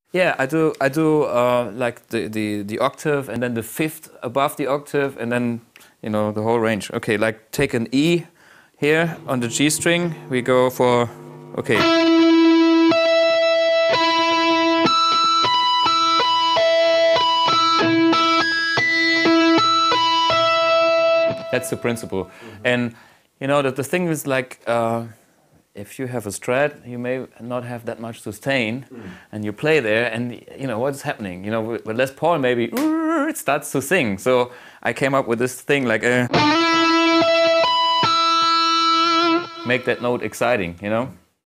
Yeah, I do like the octave and then the fifth above the octave and then the whole range. Okay, like take an E here on the G string. We go for okay. That's the principle. And that the thing is like if you have a Strat, you may not have that much sustain, and you play there, and what's happening? With Les Paul, maybe it starts to sing. So I came up with this thing like make that note exciting,